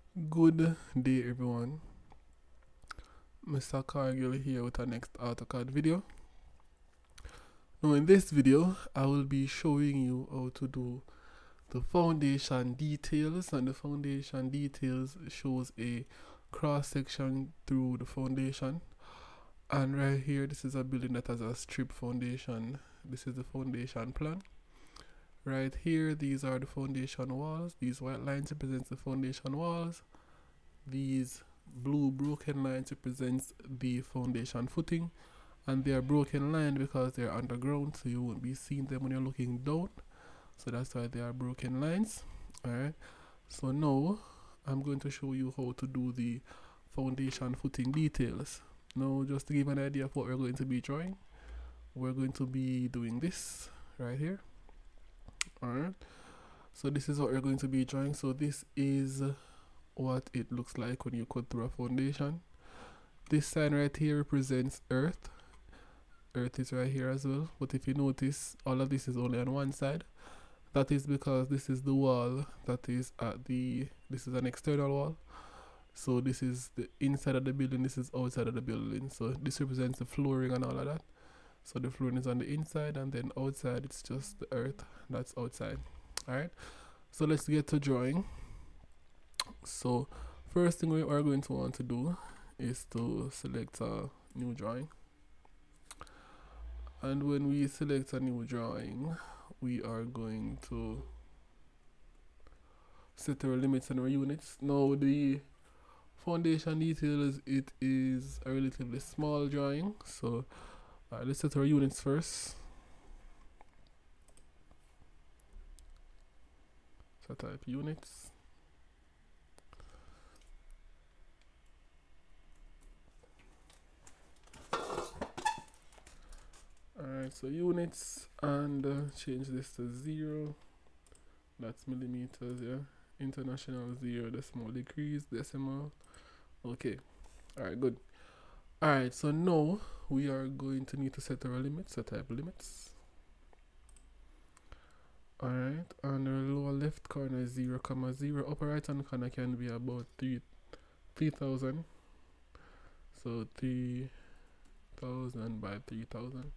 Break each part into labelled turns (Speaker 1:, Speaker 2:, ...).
Speaker 1: Good day everyone, Mr. Cargill here with our next AutoCAD video. Now in this video I will be showing you how to do the foundation details, and the foundation details shows a cross section through the foundation. And right here, this is a building that has a strip foundation. This is the foundation plan. Right here, these are the foundation walls. These white lines represent the foundation walls. These blue broken lines represents the foundation footing, and they are broken line because they're underground, so you won't be seeing them when you're looking down. So that's why they are broken lines. Alright, so now I'm going to show you how to do the foundation footing details. Now, just to give an idea of what we're going to be drawing, we're going to be doing this right here. Alright, so this is what we're going to be drawing. So this is what it looks like when you cut through a foundation. This sign right here represents earth. Earth is right here as well, but if you notice, all of this is only on one side. That is because this is the wall that is at this is an external wall. So this is the inside of the building, this is outside of the building. So this represents the flooring and all of that. So the flooring is on the inside, and then outside it's just the earth that's outside. Alright, so let's get to drawing. So first thing we are going to want to do is to select a new drawing. And when we select a new drawing, we are going to set our limits and our units. Now the foundation details, it is a relatively small drawing, so let's set our units first. So type units. Alright, so units, and change this to 0. That's millimeters, yeah. International 0, decimal degrees, decimal. Okay. Alright, good. Alright, so now we are going to need to set our limits. So type limits. Alright, and our lower left corner is 0, 0. Upper right hand corner can be about 3000. So 3000 by 3000.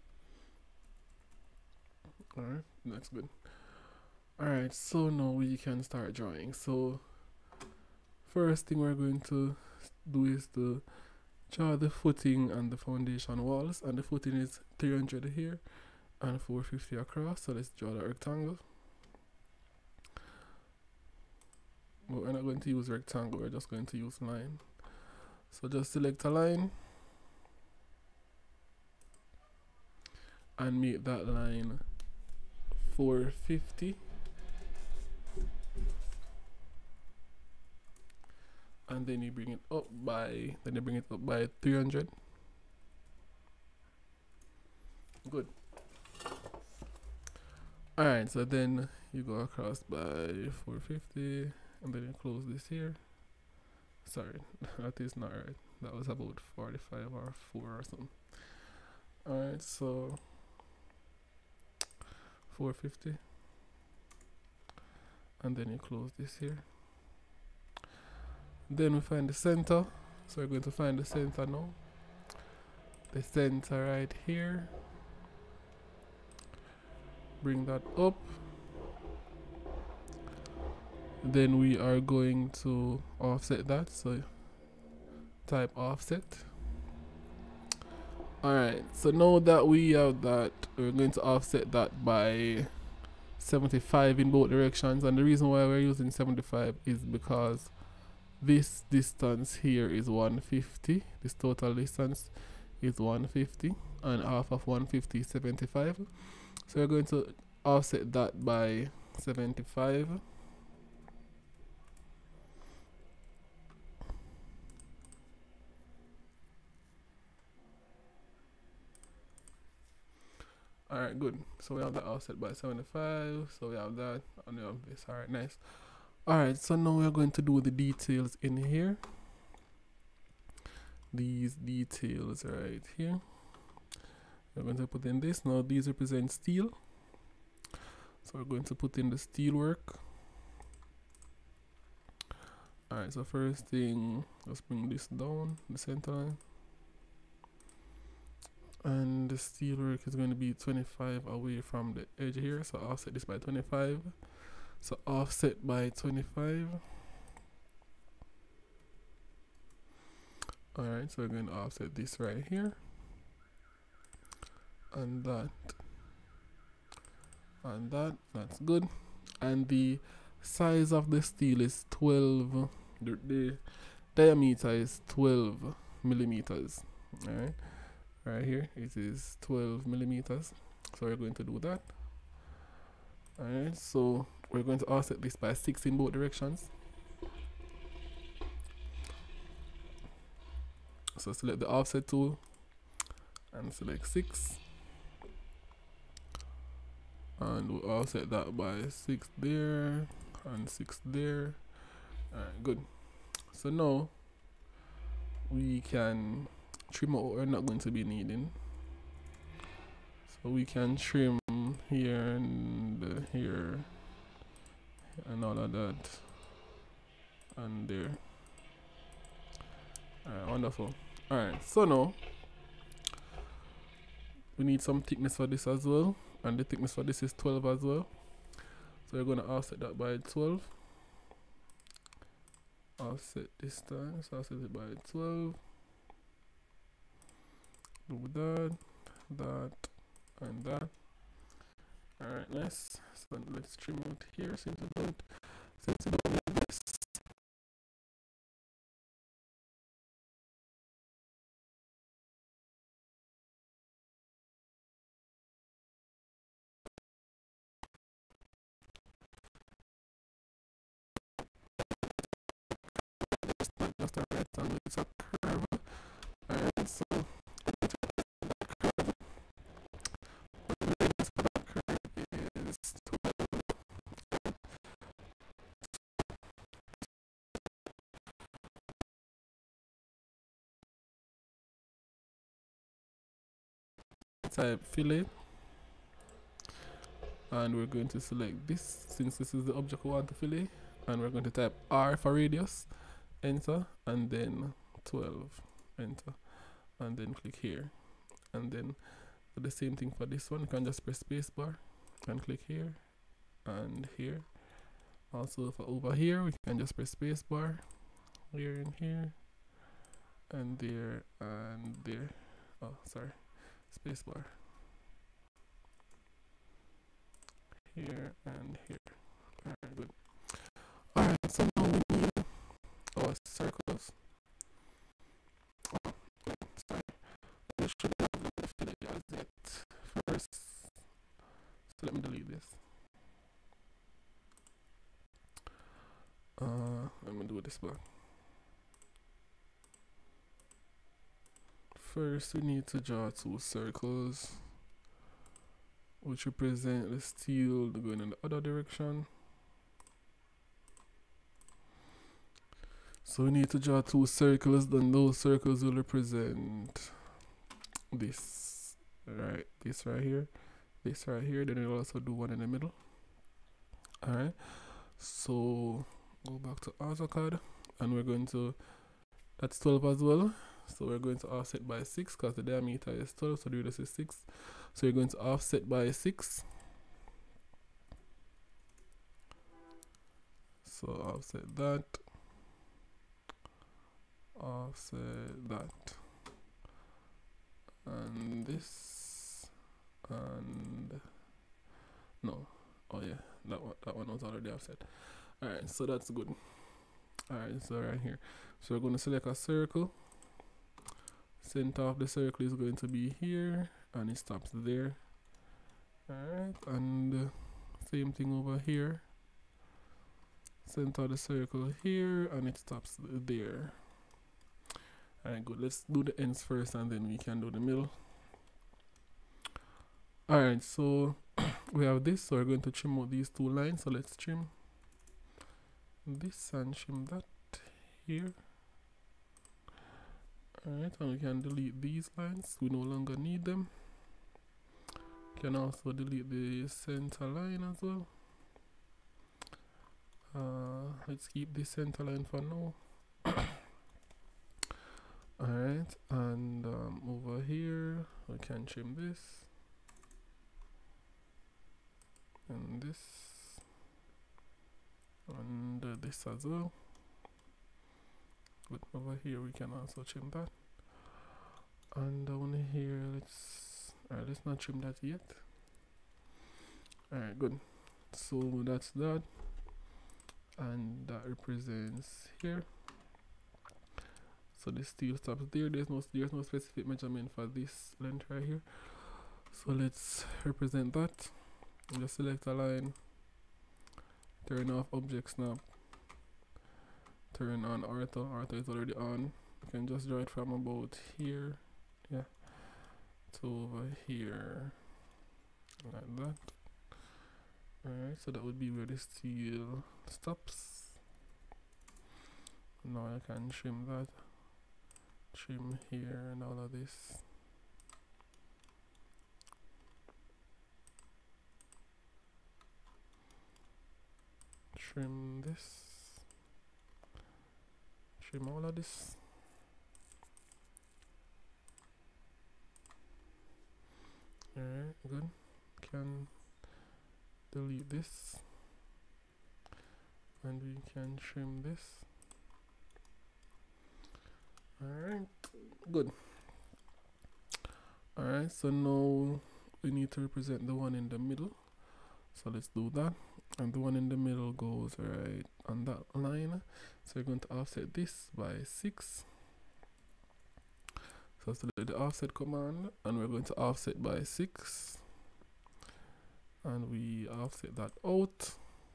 Speaker 1: Alright, that's good. Alright, so now we can start drawing. So first thing we're going to do is to draw the footing and the foundation walls, and the footing is 300 here and 450 across. So let's draw the rectangle. But we're not going to use rectangle, we're just going to use line. So just select a line and make that line 450, and then you bring it up by 300. Good. Alright, so then you go across by 450, and then you close this here. Sorry, that is not right. That was about 45 or 4 or something. Alright, so 450, and then you close this here. Then we find the center, so we're going to find the center now. The center right here. Bring that up. Then we are going to offset that, so type offset. Alright, so now that we have that, we're going to offset that by 75 in both directions, and the reason why we're using 75 is because this distance here is 150. This total distance is 150, and half of 150 is 75. So we're going to offset that by 75. Alright, good. So we have that offset by 75. So we have that, and we have this. Alright, nice. Alright, so now we're going to do the details in here. These details right here. We're going to put in this. Now these represent steel. So we're going to put in the steel work. Alright, so first thing, let's bring this down, the center line. And the steel work is going to be 25 away from the edge here, so offset this by 25. So offset by 25. Alright, so we're going to offset this right here. And that. And that's good. And the size of the steel is 12. The diameter is 12 millimeters. Alright. Right here it is 12 millimeters. So we're going to do that. Alright, so we're going to offset this by 6 in both directions. So select the offset tool and select 6. And we'll offset that by 6 there and 6 there. Alright, good. So now we can trim out what we're not going to be needing. So we can trim here and here and all of that and there. Alright, wonderful. Alright, so now we need some thickness for this as well, and the thickness for this is 12 as well. So we're going to offset that by 12. Offset this time, so offset it by 12. Do that, and that. Alright, nice. So let's trim out here since we don't like this. Just a rectangle, it's a curve. Alright, so the radius for that curve is 12. Type fillet, and we're going to select this since this is the object we want to fillet, and we're going to type R for radius, enter, and then 12, enter, and then click here, and then do the same thing for this one. You can just press spacebar and click here and here. Also for over here we can just press spacebar here and here and there and there. Oh, sorry, spacebar here and here. Alright, good. Alright, so now we need our circles. Oh, wait, sorry. I should have done the fillet as yet first. So let me delete this. I'm gonna do this back. First, we need to draw 2 circles, which represent the steel going in the other direction. So we need to draw 2 circles, then those circles will represent this, right? This right here, this right here. Then we'll also do one in the middle. Alright, so go back to AutoCAD, and we're going to, that's 12 as well. So we're going to offset by 6 because the diameter is 12, so the radius is 6. So you're going to offset by 6. So offset that, offset that, and this, and no, oh yeah, that one was already offset. Alright, so that's good. Alright, so right here, so we're going to select a circle. Center of the circle is going to be here, and it stops there. Alright, and same thing over here. Center of the circle here, and it stops there. Alright, good. Let's do the ends first, and then we can do the middle. Alright, so we have this, so we're going to trim out these 2 lines. So let's trim this and trim that here. Alright, and we can delete these lines, we no longer need them. Can also delete the center line as well. let's keep this center line for now. Alright, and over here we can trim this and this and this as well. But over here we can also trim that, and down here let's not trim that yet. Alright, good. So that's that, and that represents here. So the steel stops there. There's no specific measurement for this length right here. So let's represent that. Just select a line, turn off object snap, turn on ortho. Ortho is already on. You can just draw it from about here, yeah, to over here, like that. Alright, so that would be where the steel stops. Now I can trim that, trim here and all of this. Trim this, trim all of this. Alright, good. Can delete this, and we can trim this. Alright, good. Alright, so now we need to represent the one in the middle. So let's do that. And the one in the middle goes right on that line. So we're going to offset this by 6. So select the offset command, and we're going to offset by 6. And we offset that out.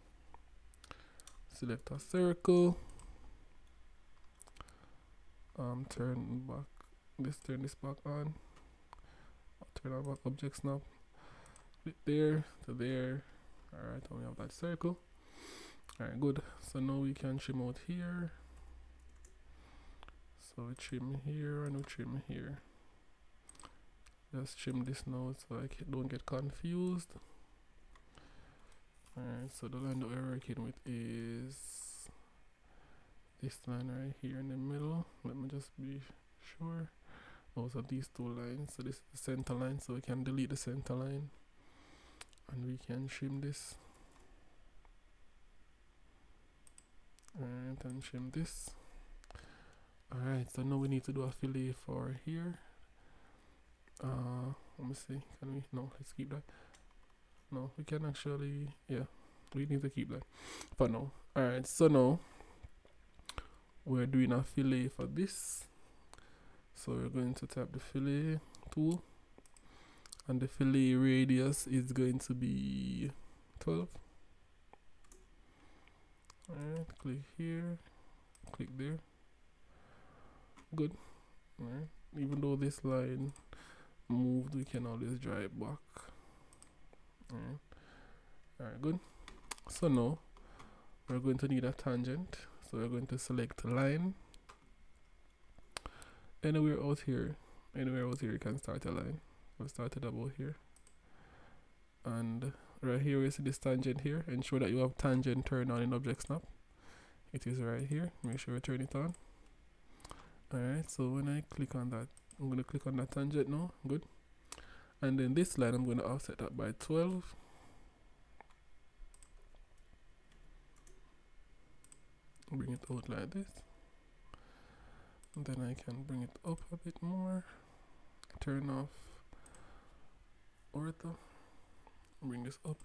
Speaker 1: Select a circle. Turn this back on. Turn on back object snap. Bit there to there. Alright, and we have that circle. Alright, good. So now we can trim out here. So we trim here and we trim here. Just trim this now so I don't get confused. Alright, so the line that we're working with is this line right here in the middle. Let me just be sure. Those are these two lines. So this is the center line, so we can delete the center line. And we can trim this. Alright, and trim this. Alright, so now we need to do a fillet for here. Let me see. Can we? No, let's keep that. No, we can actually, yeah, we need to keep that for now. Alright, so now we're doing a fillet for this. So we're going to tap the fillet tool, and the fillet radius is going to be 12. Alright, click here, click there. Good. Alright, even though this line moved, we can always draw it back. Alright, good. So now we're going to need a tangent. So we're going to select line. Anywhere out here you can start a line. We'll start it about here. And right here we see this tangent here. Ensure that you have tangent turned on in object snap. It is right here. Make sure you turn it on. Alright, so when I click on that, I'm going to click on that tangent now. Good. And then this line, I'm going to offset that by 12. Bring it out like this. And then I can bring it up a bit more. Turn off ortho. Bring this up.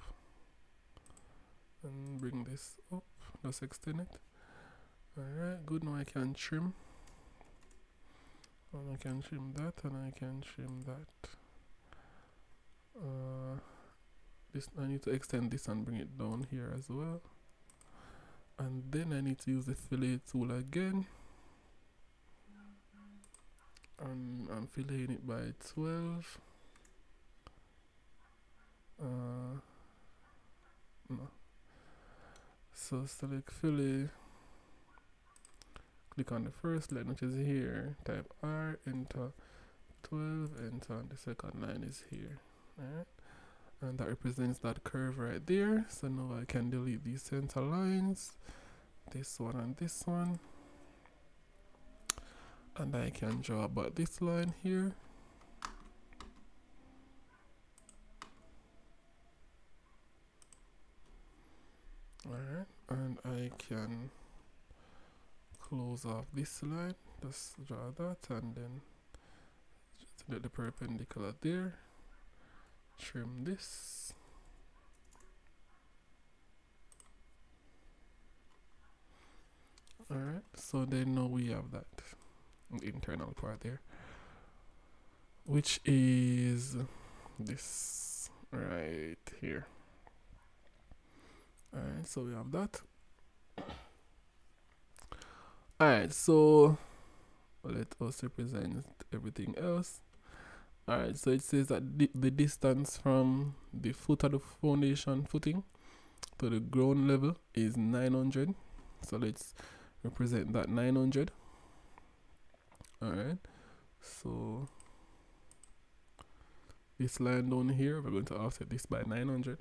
Speaker 1: And bring this up. Just extend it. Alright, good. Now I can trim. And I can trim that, and I can trim that. This I need to extend this and bring it down here as well. And then I need to use the fillet tool again. And I'm filleting it by 12. No. So select fillet. Click on the first line, which is here. Type R, enter 12, enter, and the second line is here. Alright. And that represents that curve right there. So now I can delete these center lines. this one and this one, and I can draw about this line here. Alright, and I can close off this line, just draw that, and then just get the perpendicular there, trim this. Alright, so then now we have that internal part there, which is this right here. Alright, so we have that. Alright, so let us represent everything else. Alright, so it says that the distance from the foot of the foundation footing to the ground level is 900. So let's represent that 900. Alright, so this line down here, we're going to offset this by 900.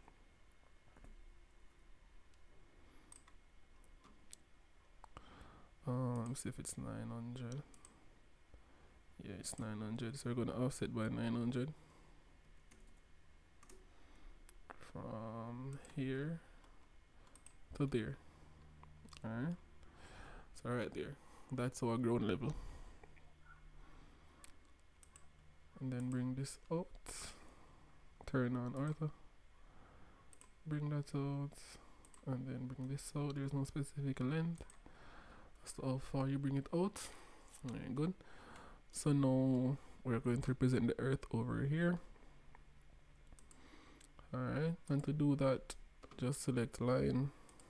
Speaker 1: Let me see if it's 900. Yeah, it's 900. So we're going to offset by 900 from here to there. Alright, so right there, that's our ground level. And then bring this out, turn on ortho, bring that out, and then bring this out. There's no specific length as to how far you bring it out. Very good. So now we're going to represent the earth over here. Alright, and to do that, just select line,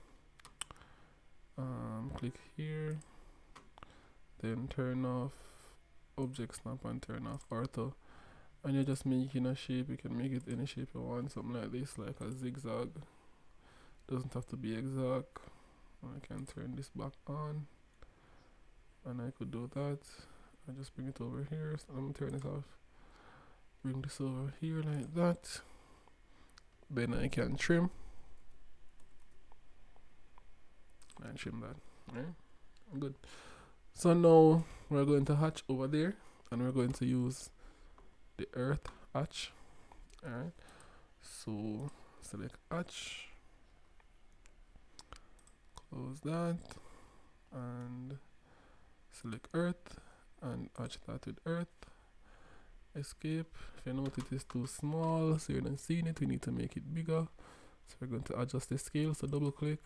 Speaker 1: click here, then turn off object snap and turn off ortho, and you're just making a shape. You can make it any shape you want, something like this, like a zigzag. Doesn't have to be exact. I can turn this back on, and I could do that. I just bring it over here, so I'm gonna turn it off, bring this over here like that. Then I can trim and trim that. Right, good. So now we're going to hatch over there, and we're going to use the earth hatch. Alright, so select hatch, close that, and select earth, and hatch that with earth. Escape. If you notice it is too small, so you're not seeing it, we need to make it bigger. So we're going to adjust the scale, so double click,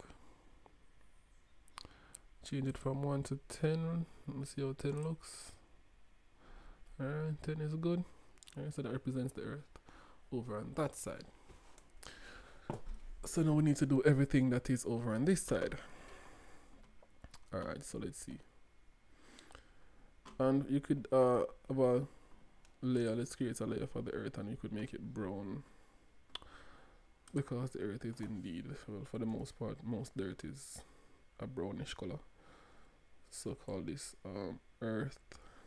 Speaker 1: change it from 1 to 10. Let me see how 10 looks. Alright, 10 is good. Alright, so that represents the earth over on that side. So now we need to do everything that is over on this side. Alright, so let's see. And you could have a layer. Let's create a layer for the earth, and you could make it brown, because the earth is indeed, well, for the most part, most dirt is a brownish color. So call this earth,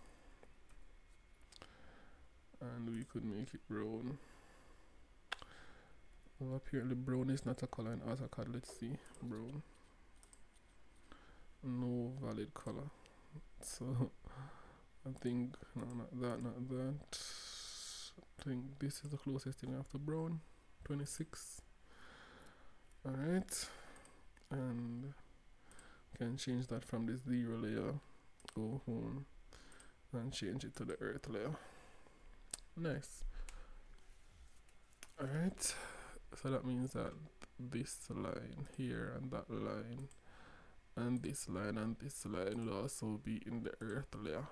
Speaker 1: and we could make it brown. Well, apparently brown is not a color in AutoCAD. Let's see. Brown, no valid color. So I think no, not that, not that. I think this is the closest thing after brown. 26. Alright, and can change that from this 0 layer, go home and change it to the earth layer. Nice. Alright, so that means that this line here and that line and this line and this line will also be in the earth layer.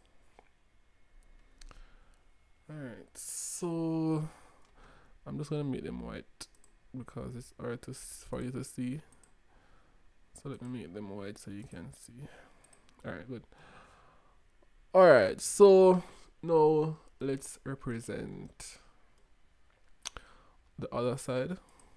Speaker 1: Alright, so I'm just gonna make them white because it's hard for you to see. So let me make them white so you can see. Alright, good. Alright, so now let's represent the other side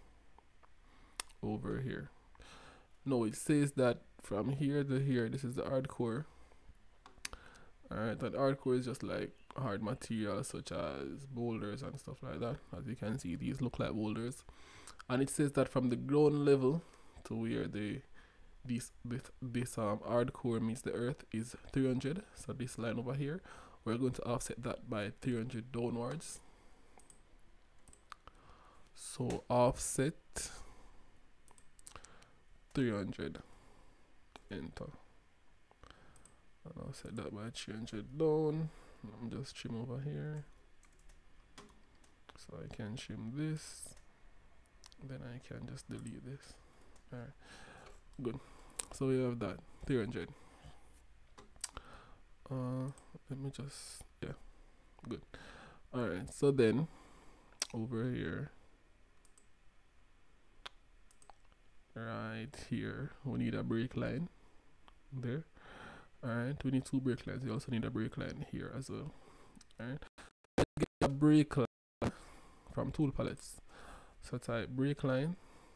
Speaker 1: over here. No, it says that from here to here, this is the hardcore. Alright, that hardcore is just like hard material such as boulders and stuff like that. As you can see, these look like boulders. And it says that from the ground level to where the this hardcore meets the earth is 300. So this line over here, we're going to offset that by 300 downwards. So offset 300, enter, and I'll set that by 300 down. I'm just trim over here, so I can trim this, then I can just delete this. Alright, good. So we have that 300. Let me just, yeah, good. Alright, so then over here, right here, we need a break line there. Alright, we need 2 break lines. You also need a break line here as well. Alright, get a break line from tool palettes. So type break line.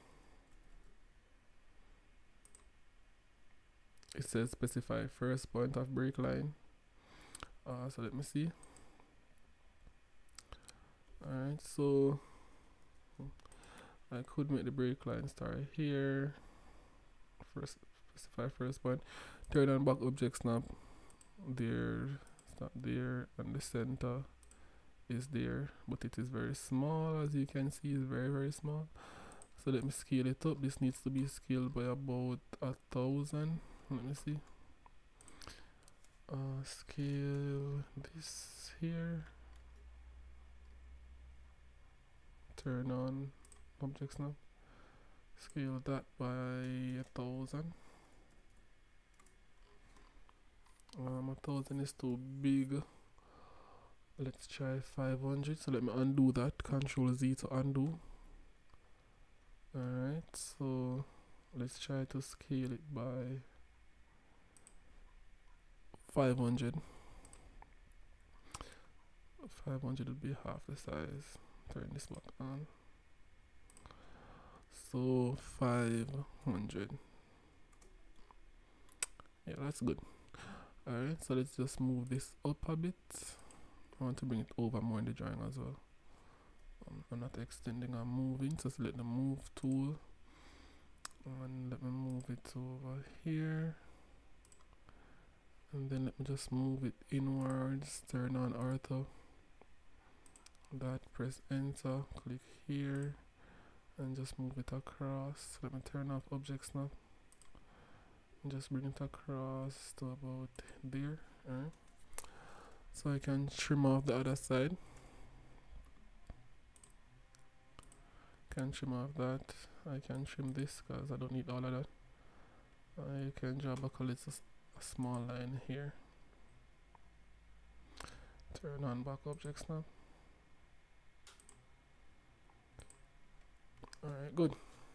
Speaker 1: It says specify first point of break line. So let me see. Alright, so I could make the break line start here. First, specify first point. Turn on back object snap. There, stop there, and the center is there, but it is very small. As you can see, it's very small. So let me scale it up. This needs to be scaled by about 1,000. Let me see. Scale this here. Turn on objects now. Scale that by 1,000. 1,000 is too big. Let's try 500. So let me undo that. Control Z to undo. Alright, so let's try to scale it by 500. 500 would be half the size. Turn this back on. So 500. Yeah, that's good. Alright, so let's just move this up a bit. I want to bring it over more in the drawing as well. I'm not extending, I'm moving. So select the move tool. And let me move it over here. And then let me just move it inwards. Turn on ortho. That, press enter, click here, and just move it across. Let me turn off object snap. And just bring it across to about there. Alright. So I can trim off the other side. Can trim off that. I can trim this because I don't need all of that. I can draw back a little small line here. Turn on back object snap. Alright, good.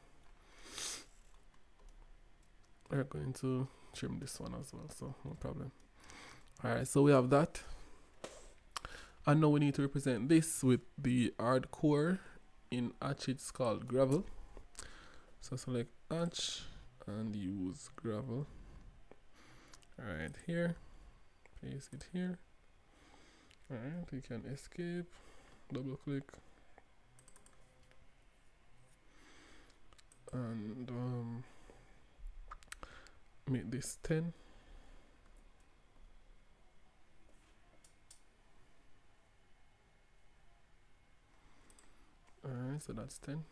Speaker 1: We're going to trim this one as well, so no problem. Alright, so we have that. And now we need to represent this with the hardcore in Hatch. It's called gravel. So select Hatch and use gravel. Alright, here. Paste it here. Alright, we can escape. Double click. And make this 10. Alright, so that's 10.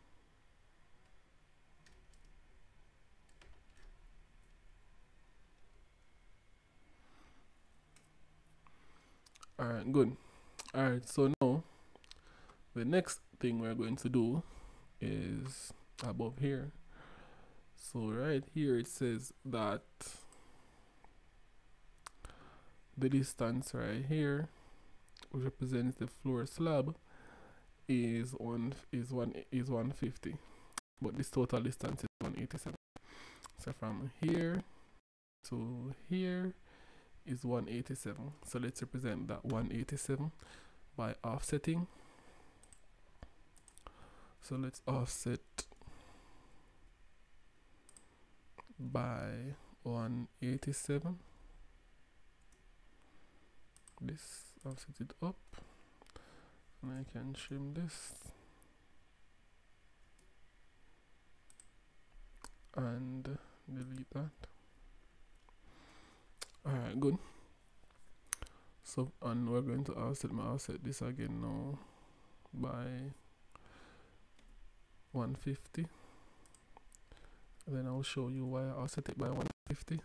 Speaker 1: Alright, good. Alright, so now the next thing we're going to do is above here. So right here it says that the distance right here, which represents the floor slab, is 150, but this total distance is 187. So from here to here is 187. So let's represent that 187 by offsetting. So let's offset by 187. This, offset it up, and I can trim this, and delete that. Alright, good. So, and we're going to offset this again now by 150. And then I'll show you why I offset it by 150.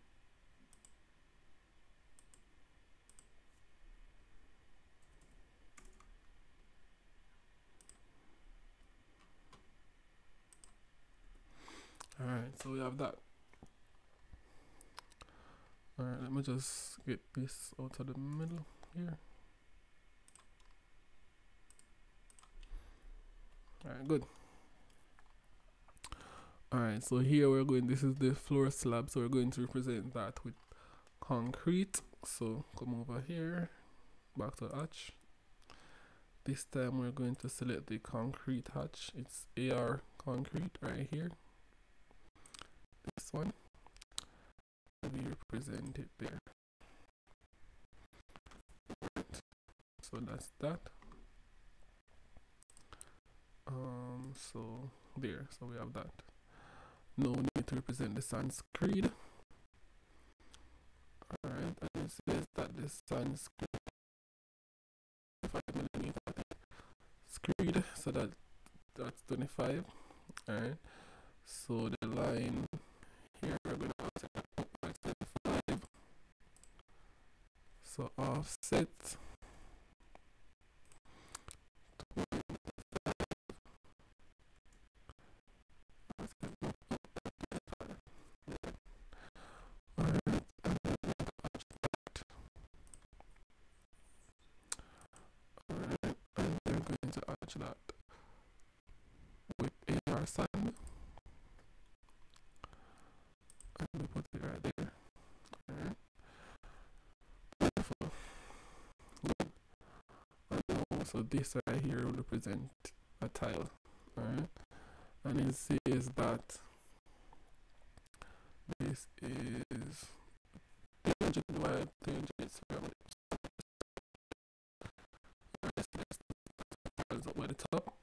Speaker 1: Alright, so we have that. Alright, let me just get this out of the middle here. Alright, good. Alright, so here we're going, this is the floor slab, so we're going to represent that with concrete. So come over here, back to hatch. This time we're going to select the concrete hatch. It's AR concrete right here. This one. We represent it there. Right. So that's that. So there, so we have that. Now we need to represent the sans screed. Alright, and it says that the sans screed, so that's 25. Alright, so the line here we're going to offset that by 25. So offset 25. And we're going to attach that with AR sand, and we put it right there. Alright, wonderful. Good. And also this right here will represent a tile. Alright, and it says that this is 300 by 300 square meters. Up by the top.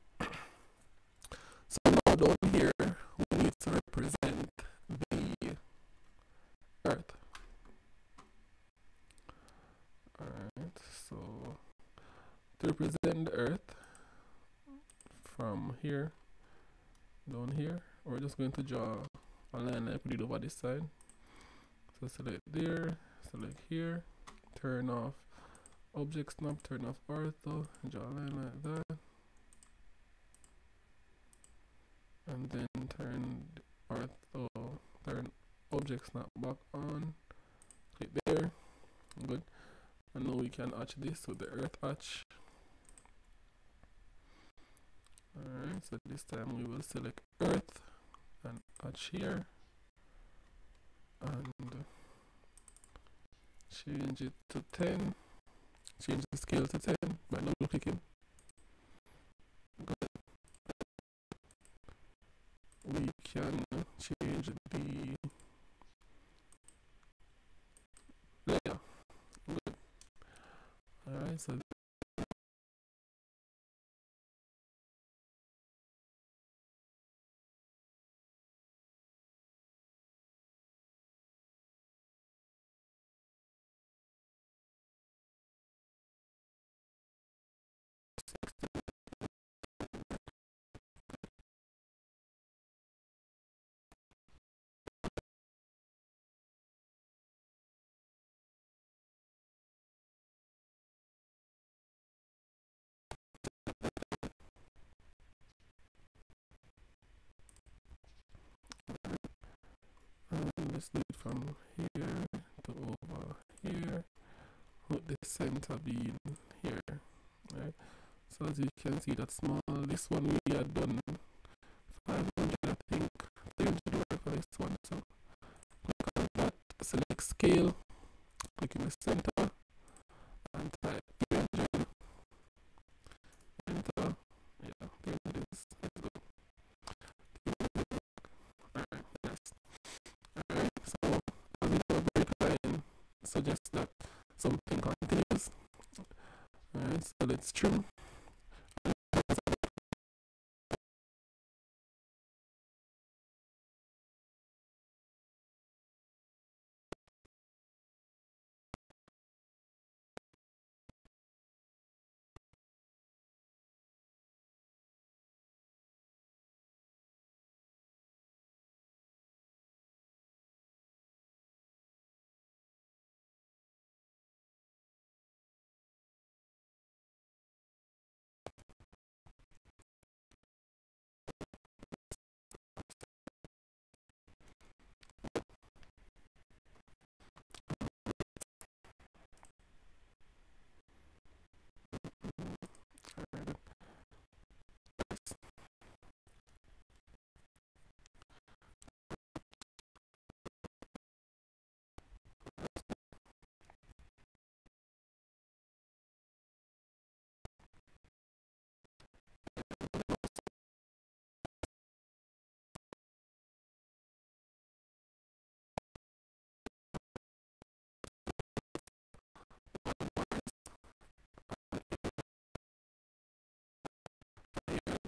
Speaker 1: So now down here we need to represent the earth. Alright, so to represent the earth from here down here, we're just going to draw a line like we did over this side. So select there, select here, turn off object snap, turn off ortho, draw a line like that, and then turn ortho, turn object snap back on, click there, good. And now we can hatch this with the earth hatch. Alright, so this time we will select earth and hatch here, and change it to 10. Change the scale to 10 by double clicking. Good. We can change the layer. Good. Alright, so let's do it from here to over here, with the center being here. Right, so as you can see, that small, this one we had done 500, I think 300 for this one. So click on that, select scale, click in the center and type 300, enter. Yeah, 300 is good. Alright, yes. Alright, so as we do a break line, suggest that something continues. Alright, so let's trim.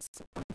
Speaker 1: second